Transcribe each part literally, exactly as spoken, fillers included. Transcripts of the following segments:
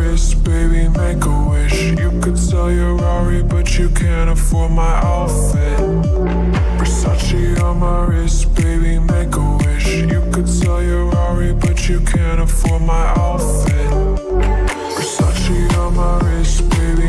wrist, baby, make a wish. You could sell your Rari, but you can't afford my outfit. Versace on my wrist, baby, make a wish. You could sell your Rari, but you can't afford my outfit. Versace on my wrist, baby.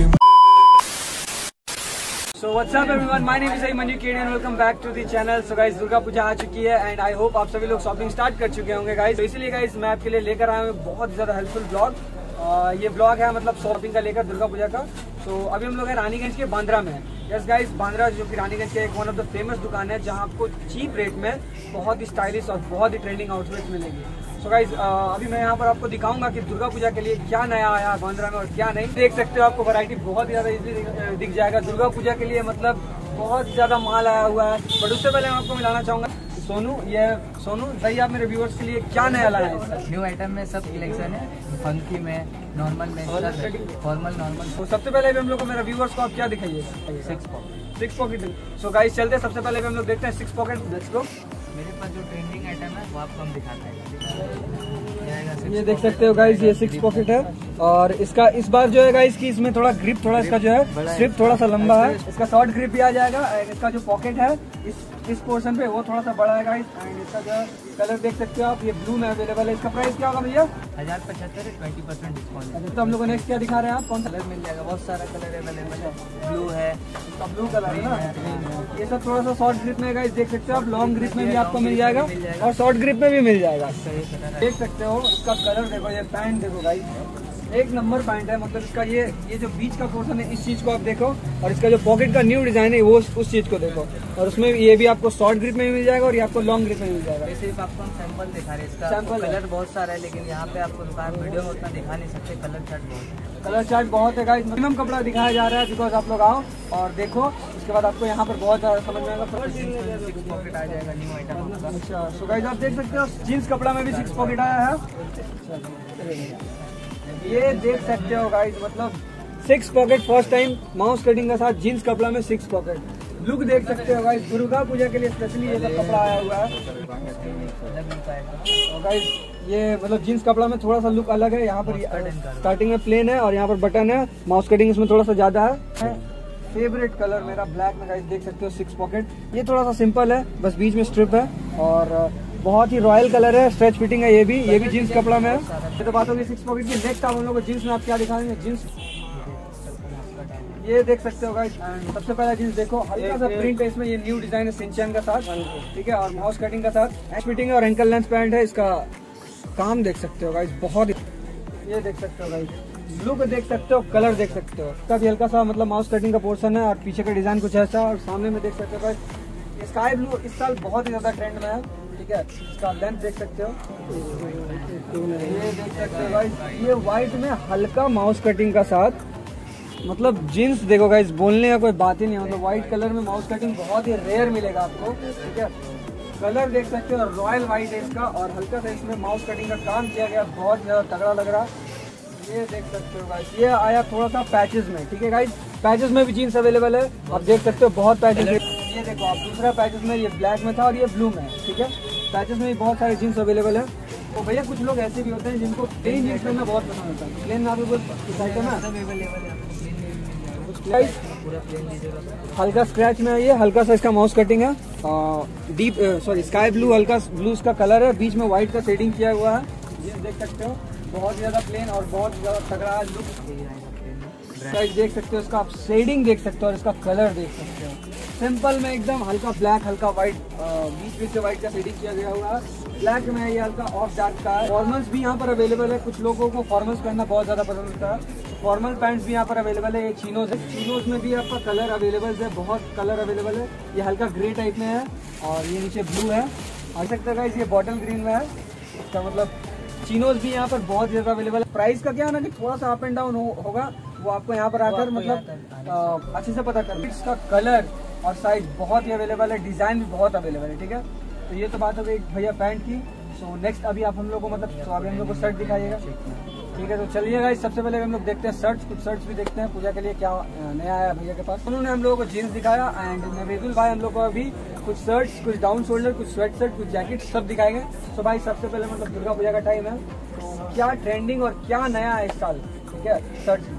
So what's up everyone, my name is Ayman K D and welcome back to the channel. So guys, Durga Puja आ चुकी है and I hope आप सभी लोग shopping start कर चुके होंगे guys. तो इसलिए guys मैं आपके लिए लेकर आया हूँ बहुत ज़्यादा हेल्पफुल ब्लॉग. ये ब्लॉग है मतलब शॉपिंग का लेकर दुर्गा पूजा का. तो अभी हम लोग हैं रानीगंज के बांद्रा में. यस गाइस, बांद्रा जो कि रानीगंज के एक वन ऑफ द फेमस दुकान है जहाँ आपको चीप रेट में बहुत ही स्टाइलिश और बहुत ही ट्रेंडिंग आउटफिट्स मिलेंगी. सो गाइज अभी मैं यहाँ पर आपको दिखाऊंगा कि दुर्गा पूजा के लिए क्या नया आया बांद्रा में और क्या नहीं. देख सकते हो आपको वैरायटी बहुत ज्यादा इजीली दिख जाएगा. दुर्गा पूजा के लिए मतलब बहुत ज्यादा माल आया हुआ है. बट उससे पहले मैं आपको मिलाना चाहूंगा सोनू. ये सोनू भाई, आप मेरे व्यूअर्स के लिए क्या नया लाया है? न्यू आइटम में सब कलेक्शन है, फंकी में, नॉर्मल में, फॉर्मल नॉर्मल. तो सबसे पहले भी हम लोग को मेरे व्यूअर्स को आप क्या दिखाइए? Six pocket. Six pocket. So guys चलते हैं, सबसे पहले भी हम लोग देखते हैं सिक्स पॉकेट. Let's go. मेरे पास जो ट्रेंडिंग आइटम है वो आपको हम दिखाते हैं. ये देख सकते हो गाइस, ये सिक्स पॉकेट है और इसका इस बार जो है गाइस की इसमें थोड़ा ग्रिप थोड़ा इसका जो है स्ट्रिप थोड़ा सा लंबा है. इसका शॉर्ट ग्रिप भी आ जाएगा. इसका जो पॉकेट है इस इस पोर्शन पे वो थोड़ा सा बड़ा है गाइस. एंड इसका जो कलर देख सकते हो आप, ये ब्लू में अवेलेबल है. इसका प्राइस क्या होगा भैया? हजार पचहत्तर ट्वेंटी परसेंट डिस्काउंट. अच्छा, तो हम लोग नेक्स्ट क्या दिखा रहे हैं? आप कौन सा कलर मिल जाएगा? बहुत सारा कलर अवेलेबल है. ब्लू है, इसका ब्लू कलर है ना. ये सब थोड़ा सा शॉर्ट ग्रिप में गाइस देख सकते हो आप. लॉन्ग ग्रिप में भी आपको मिल जाएगा और शॉर्ट ग्रिप में भी मिल जाएगा. देख सकते हो इसका कलर देखो, ये पैंट देखो गाइस, एक नंबर पैंट है. मतलब इसका ये ये जो बीच का पोर्शन है इस चीज को आप देखो और इसका जो पॉकेट का न्यू डिजाइन है वो उस चीज को देखो. और उसमें ये भी आपको शॉर्ट ग्रिप में भी मिल जाएगा और ये आपको लॉन्ग ग्रिप में मिल जाएगा. सिर्फ आपको हम सैंपल दिखा रहे हैं. इसका सैंपल कलर बहुत सारा है लेकिन यहाँ पे आपको दुकान वीडियो में उतना दिखा नहीं सकते. कलर चार्ट बहुत कलर चार्ट बहुत है गाइस. मिनिमम कपड़ा दिखाया जा रहा है बिकॉज आप लोग आओ और देखो. उसके बाद आपको यहाँ पर बहुत ज्यादा समझ में आएगा. सिक्स पॉकेट आ जाएगा न्यू आइटम. अच्छा, सो गाइस आप देख सकते हो जीन्स कपड़ा में भी सिक्स पॉकेट आया है. ये देख सकते हो गाइस, मतलब six pocket first time mouse cutting के साथ जीन्स कपड़ा में सिक्स पॉकेट. लुक देख सकते हो गाइस, दुर्गा पूजा के लिए स्पेशली ये सब कपड़ा आया हुआ है. और गाइस ये मतलब जीन्स कपड़ा में थोड़ा सा लुक अलग है. यहाँ पर स्टार्टिंग में प्लेन है और यहाँ पर बटन है. माउस कटिंग इसमें थोड़ा सा ज्यादा है. फेवरेट कलर मेरा ब्लैक में गाइस देख सकते हो सिक्स पॉकेट. ये थोड़ा सा सिंपल है, बस बीच में स्ट्रिप है और बहुत ही रॉयल कलर है. स्ट्रेच फिटिंग है. ये भी ये भी जीन्स कपड़ा में है. ये तो बात होगी सिक्स पॉकेट की. नेक्स्ट आप हम लोग को जीन्स में आप क्या दिखाएंगे? जीन्स ये देख सकते हो गाइस. सबसे पहला जीन्स देखो, हल्का सा प्रिंट है इसमें. ये न्यू डिजाइन है सिंचन का साथ, ठीक है, और माउस कटिंग का साथ. फिटिंग है और एंकल लेंथ पैंट है. इसका काम देख सकते हो गाइस, बहुत. ये देख सकते हो गाइस, लुक देख सकते हो, कलर देख सकते हो. इसका भी हल्का सा मतलब माउस कटिंग का पोर्शन है और पीछे का डिजाइन कुछ ऐसा. और सामने में देख सकते हो गाइस स्काई ब्लू इस साल बहुत ही ज्यादा ट्रेंड में है, ठीक है. इसका लेंथ देख सकते हो. ये देख सकते हो गाइस, ये व्हाइट में हल्का माउस कटिंग का साथ. मतलब जीन्स देखो गाइस, बोलने का कोई बात ही नहीं. मतलब व्हाइट कलर में माउस कटिंग बहुत ही रेयर मिलेगा आपको, ठीक है. कलर देख सकते हो, रॉयल व्हाइट है इसका और हल्का सा इसमें माउस कटिंग का काम किया गया, बहुत ज्यादा तगड़ा लग रहा है. ये देख सकते हो गाइस, ये आया थोड़ा सा पैचेस में, ठीक है गाइस. पैचेस में भी जीन्स अवेलेबल है, आप देख सकते हो बहुत पैचेस. ये देखो आप, दूसरा पैचेस में ये ब्लैक में था और ये ब्लू में, ठीक है. पैचेस में भी बहुत सारे जीन्स अवेलेबल है. तो भैया कुछ लोग ऐसे भी होते हैं जिनको प्लेन जीन्स पहनना बहुत पसंद होता है. प्लेन में आपको हल्का स्क्रैच में है. ये हल्का सा इसका माउस कटिंग है. डीप सॉरी स्काई ब्लू, हल्का ब्लू इसका कलर है. बीच में व्हाइट का शेडिंग किया हुआ है. ये देख सकते हो, बहुत ज्यादा प्लेन और बहुत ज्यादा तगड़ा लुक साइज देख सकते हो. इसका आप शेडिंग देख सकते हो और इसका कलर देख सकते हो. सिंपल में एकदम हल्का ब्लैक, हल्का व्हाइट, बीच बीच से व्हाइट का शेडिंग किया गया हुआ है. ब्लैक में ये हल्का ऑफ डार्क का है. फॉर्मल्स भी यहाँ पर अवेलेबल है. कुछ लोगों को फॉर्मल्स पहनना बहुत ज्यादा पसंद होता है. फॉर्मल पैंट्स भी यहाँ पर अवेलेबल है. ये चीनोज है. चीनोज में भी आपका कलर अवेलेबल है, बहुत कलर अवेलेबल है. ये हल्का ग्रे टाइप में है और ये नीचे ब्लू है. आ सकता है ये बॉटल ग्रीन में है. इसका मतलब चीनोज भी यहाँ पर बहुत ज्यादा अवेलेबल है. प्राइस का क्या है ना कि थोड़ा सा अप एंड डाउन हो, होगा वो आपको यहाँ पर आकर मतलब अच्छे से पता कर. इसका कलर और साइज बहुत ही अवेलेबल है. डिजाइन भी बहुत अवेलेबल है, ठीक है. तो ये तो बात हो गई भैया पैंट की. सो नेक्स्ट अभी आप हम लोग को मतलब तो अभी हम लोग को शर्ट दिखाइएगा, ठीक है. तो चलिए गाइस, सबसे पहले हम लोग देखते हैं शर्ट्स. कुछ शर्ट्स भी देखते हैं पूजा के लिए क्या नया आया भैया के पास. उन्होंने हम लोगों को जीन्स दिखाया एंड नवेदुल भाई हम लोग को अभी कुछ शर्ट्स, कुछ डाउन शोल्डर, कुछ स्वेट शर्ट, कुछ जैकेट सब दिखाएंगे. तो भाई सबसे पहले मतलब दुर्गा पूजा का टाइम है, तो क्या ट्रेंडिंग और क्या नया है इस साल ठीक है। शर्ट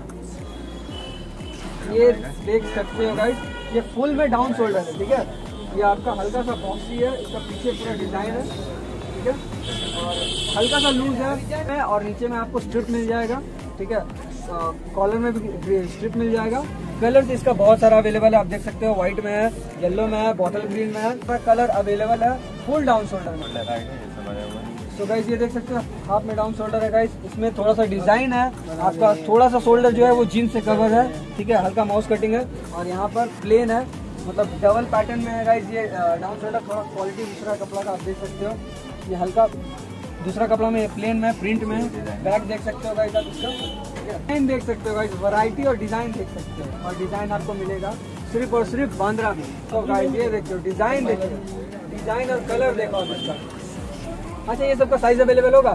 ये देख सकते हो गाइस, ये फुल में डाउन शोल्डर है, ठीक है। ये आपका हल्का सा बॉक्सी है, इसका पीछे पूरा डिजाइन है, ठीक है, और हल्का सा लूज है और नीचे में आपको स्ट्रिप मिल जाएगा, ठीक है। कॉलर में भी स्ट्रिप मिल जाएगा। कलर इसका बहुत सारा अवेलेबल है, आप देख सकते हो, व्हाइट में है, येलो में है, बॉटल ग्रीन में है, कलर अवेलेबल है, फुल डाउन शोल्डर में। तो गाइस ये देख सकते हो हाफ में डाउन शोल्डर है गाइस, इसमें थोड़ा सा डिजाइन है आपका, थोड़ा सा शोल्डर जो है वो जीन्स से कवर है, ठीक है, हल्का माउस कटिंग है और यहाँ पर प्लेन है, मतलब डबल पैटर्न में है गाइस। ये डाउन शोल्डर थोड़ा क्वालिटी दूसरा कपड़ा का आप देख सकते हो, ये हल्का दूसरा कपड़ा में, ये प्लेन में, प्रिंट में, बैक देख सकते हो गाइस आप इसका, डिजाइन देख सकते हो गाइस, वैरायटी और डिजाइन देख सकते हो, और डिजाइन आपको मिलेगा सिर्फ और सिर्फ बांद्रा में। तो गाइस ये देखो डिजाइन देखो, डिजाइन और कलर देखो इसका। अच्छा ये सबका साइज अवेलेबल होगा,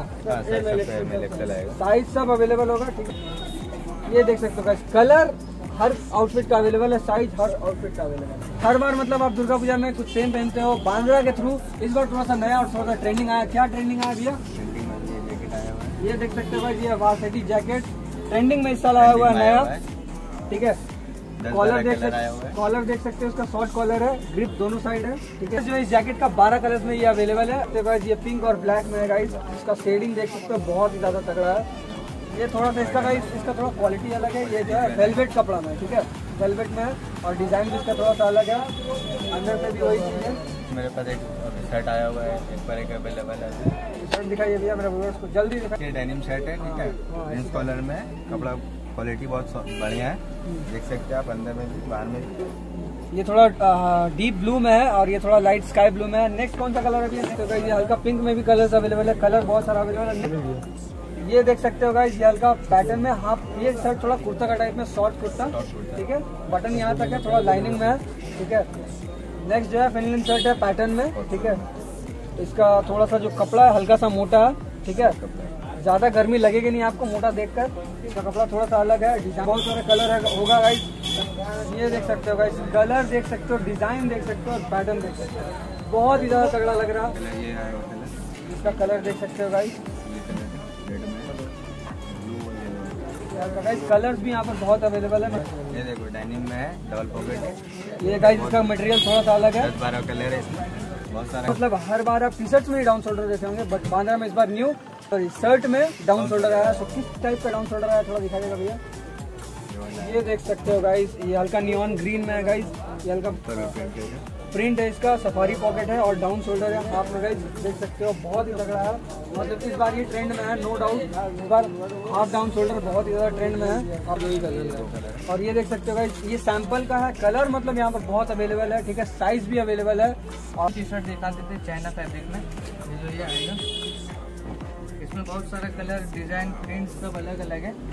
साइज सब अवेलेबल होगा, ठीक है। ये देख सकते हो गाइस, कलर हर आउटफिट का अवेलेबल है, साइज हर आउटफिट का अवेलेबल है। हर बार मतलब आप दुर्गा पूजा में कुछ सेम पहनते हो, बांद्रा के थ्रू इस बार थोड़ा सा नया और थोड़ा सा ट्रेंडिंग आया। क्या ट्रेंडिंग आया भैया? ये देख सकते हो भाई, ये वार्सिटी जैकेट ट्रेंडिंग में इस साल आया हुआ है नया, ठीक है। कॉलर देख सकते कॉलर देख सकते हो, उसका शॉर्ट कॉलर है, ग्रिप दोनों साइड है, ठीक है। जो इस जैकेट का बारह कलर्स में ये अवेलेबल है, तो गाइस ये पिंक और ब्लैक में है गाइस, इसका शेडिंग देख सकते हो बहुत ही ज्यादा तगड़ा है। ये थोड़ा सा इसका गाइस, इसका थोड़ा क्वालिटी अलग है, ये जो है वेलवेट कपड़ा में, ठीक है, वेलवेट में है और डिजाइन भी इसका थोड़ा सा अलग है, अंदर से भी वही चीज है। मेरे पास एक शर्ट आया हुआ है, एक पर एक अवेलेबल है। शर्ट दिखाइए भैया मेरे व्यूअर्स को, जल्दी दिखाइए। ये डेनिम शर्ट है, ठीक है, जींस कॉलर में, कपड़ा क्वालिटी बहुत बढ़िया है, देख सकते हैं आप, अंदर में भी बाहर में भी। ये थोड़ा डीप ब्लू में है और ये थोड़ा लाइट स्काई ब्लू में है। नेक्स्ट कौन सा कलर है भैया? तो ये हल्का पिंक में भी कलर्स अवेलेबल है, कलर बहुत सारा अवेलेबल है। ये देख सकते हो गाइस, ये हल्का पैटर्न में हाफ, ये शर्ट थोड़ा कुर्ता का टाइप में, शॉर्ट कुर्ता, ठीक है, बटन यहाँ तक है, थोड़ा लाइनिंग में है, ठीक है। नेक्स्ट जो है फिनलिन शर्ट है पैटर्न में, ठीक है, इसका थोड़ा सा जो कपड़ा है हल्का सा मोटा है, ठीक है, ज्यादा गर्मी लगेगी नहीं आपको मोटा देखकर, इसका कपड़ा थोड़ा सा अलग है, डिजाइन बहुत सारे कलर है, होगा गाइस। ये देख सकते हो गाइस, कलर देख सकते हो, डिजाइन देख सकते हो और पैटर्न देख सकते हो, बहुत ही ज्यादा तगड़ा लग रहा है। इसका कलर देख सकते हो गाइस, गाइस कलर्स भी यहाँ पर बहुत अवेलेबल है। ये देखो डेनिम में है, डबल पॉकेट है। ये गाइस इसका मटेरियल थोड़ा सा अलग है, दस बारह कलर है इसमें, बहुत सारा। मतलब हर बार आप टी शर्ट में ही डाउन शोल्डर देखे होंगे, बट बांद्रा में इस बार न्यू सॉरी शर्ट में डाउन शोल्डर आया है। तो किस टाइप का डाउन शोल्डर आया थोड़ा दिखाइएगा भैया। ये देख सकते हो गाइस, ये हल्का नियॉन ग्रीन में है गाइस, ये हल्का प्रिंट है इसका, सफारी पॉकेट है और डाउन शोल्डर है हाफ में गाइस, देख सकते हो बहुत ही तगड़ा है। मतलब इस बार ये ट्रेंड में है, नो डाउट, इस बार हाफ डाउन शोल्डर बहुत ही ज्यादा ट्रेंड में है। आप यही कलर और ये देख सकते हो गाइस, ये सैंपल का है, कलर मतलब यहाँ पर बहुत अवेलेबल है, ठीक है, साइज भी अवेलेबल है। और टी शर्ट दिखा देते चाइना फैब्रिक में, ये जो ये आएगा, इसमें बहुत सारे कलर, डिजाइन, प्रिंट सब अलग अलग है।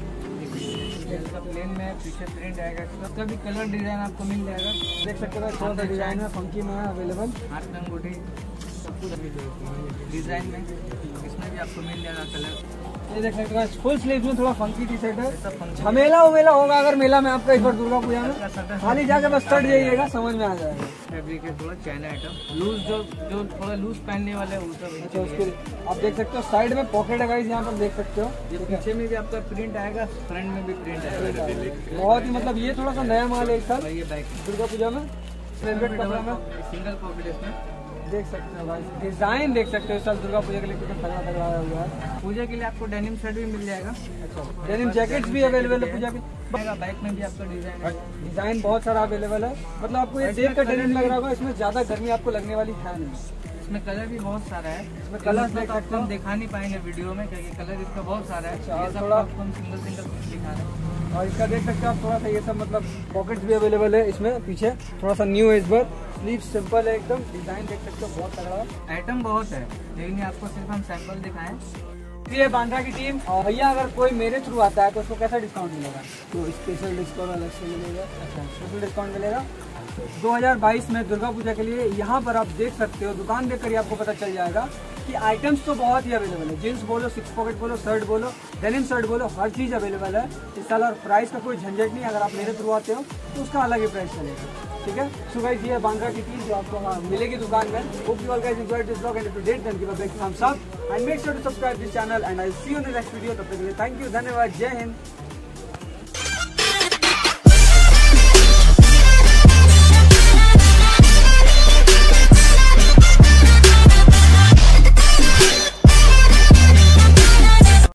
इसका प्लेन में पीछे प्रिंट आएगा, इसका भी कलर डिजाइन आपको मिल जाएगा, देख सकते हो थोड़ा सा डिजाइन है, फंकी में है अवेलेबल, हाथ में अंगूठी सब कुछ डिजाइन में, इसमें भी आपको मिल जाएगा कलर। ये देख सकते हो फुल स्लीव्स में थोड़ा फंकी टी शर्ट है, झमेला उमेला होगा अगर मेला में आपका इस बार दुर्गा पूजा में, खाली जाके बस स्टर्ट जाइएगा, समझ में आ जाएगा। फैब्रिक है थोड़ा चाइना आइटम, लूज जो जो थोड़ा लूज पहनने वाले हैं वो सब। अच्छा उसके आप देख सकते हो साइड में पॉकेट है गाइस, यहाँ पर देख सकते हो, ये पीछे में भी आपका प्रिंट आएगा, फ्रंट में भी प्रिंट आएगा, बहुत ही मतलब ये थोड़ा सा नया माल है इस साल ये बैक दुर्गा पूजा में, फेवरेट कपड़ा में सिंगल पॉकेट इसमें देख सकते हो भाई, डिजाइन देख सकते हो इस साल दुर्गा पूजा के लिए कितना तगड़ा तगड़ा आया हुआ है। पूजा के लिए आपको डेनिम शर्ट भी मिल जाएगा, अच्छा डेनिम जैकेट्स भी अवेलेबल है पूजा के, बैक में भी आपका डिजाइन है, डिजाइन बहुत सारा अवेलेबल है। मतलब आपको ये देख कर डेनिम लग रहा होगा, इसमें ज्यादा गर्मी आपको लगने वाली है नहीं, इसमें कलर भी बहुत सारा है, इसमें कलर देख सकते हम दिखा नहीं पाएंगे वीडियो में क्योंकि कलर इसका बहुत सारा है, अच्छा, थोड़ा आपको हम सिंगल सिंगल दिखा रहे हैं। और इसका देख सकते हो आप थोड़ा सा ये सब मतलब पॉकेट्स भी अवेलेबल है इसमें, पीछे थोड़ा सा न्यू है इस बार, स्लीव सिंपल है एकदम, डिजाइन देख सकते हो बहुत तगड़ा, आइटम बहुत है लेकिन आपको सिर्फ हम सैंपल दिखाएं। ये बांद्रा की टीम, और भैया अगर कोई मेरे थ्रू आता है तो उसको कैसा डिस्काउंट मिलेगा? तो स्पेशल डिस्काउंट अलग से मिलेगा, अच्छा स्पेशल डिस्काउंट मिलेगा। दो हज़ार बाईस में दुर्गा पूजा के लिए यहाँ पर आप देख सकते हो, दुकान देखकर ही आपको पता चल जाएगा कि आइटम्स तो बहुत ही अवेलेबल है, जींस बोलो, सिक्स पॉकेट बोलो, शर्ट बोलो, डेनिम शर्ट बोलो, हर चीज़ अवेलेबल है इस साल। और प्राइस का कोई झंझट नहीं, अगर आप मेरे थ्रू आते हो तो उसका अलग ही प्राइस चलेगा, ठीक है। सो गाइस ये बांद्रा की टीम जो आपको हाँ मिलेगी दुकान में। Hope you all guys enjoyed this vlog and to date then give a big thumbs up and make sure to subscribe this channel and I will see you in the next video. तब तक के लिए thank you, धन्यवाद, जय हिंद।